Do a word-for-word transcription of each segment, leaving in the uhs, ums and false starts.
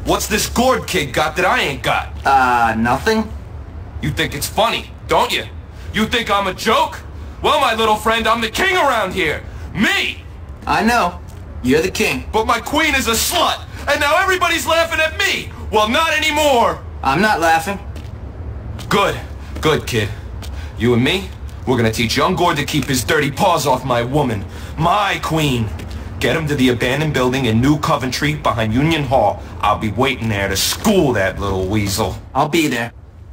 What's this Gord kid got that I ain't got? Uh, nothing? You think it's funny, don't you? You think I'm a joke? Well, my little friend, I'm the king around here. Me! I know. You're the king. But my queen is a slut, and now everybody's laughing at me. Well, not anymore. I'm not laughing. Good. Good, kid. You and me, we're gonna teach young Gord to keep his dirty paws off my woman. My queen. Get him to the abandoned building in New Coventry behind Union Hall. I'll be waiting there to school that little weasel. I'll be there.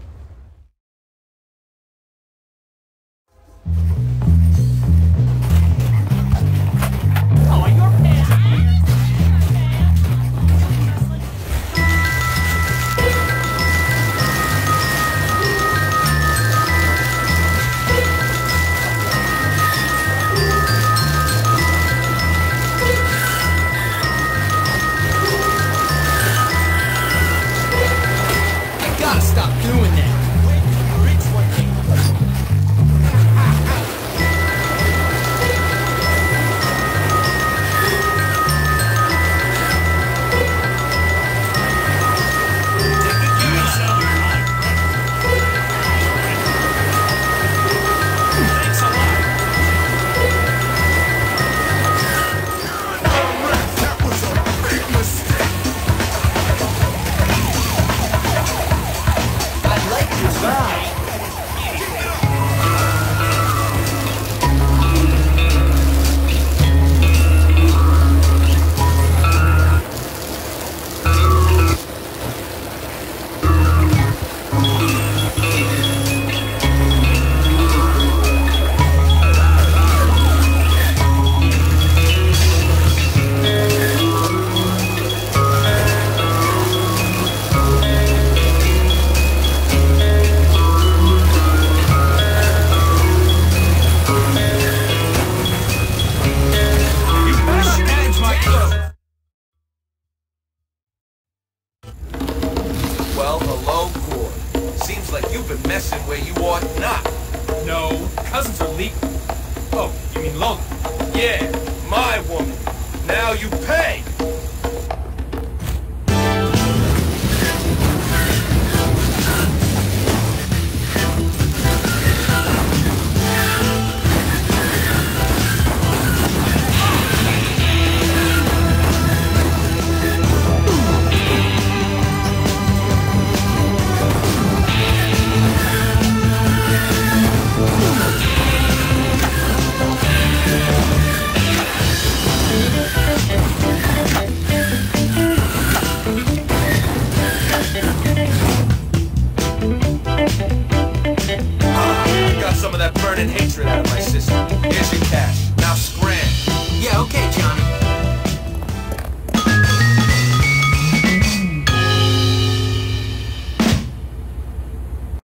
Well, hello, Gord. Seems like you've been messing where you ought not. No, cousins are legal. Oh, you mean Lola? Yeah, my woman. Now you pay. Got some of that burning hatred out of my system.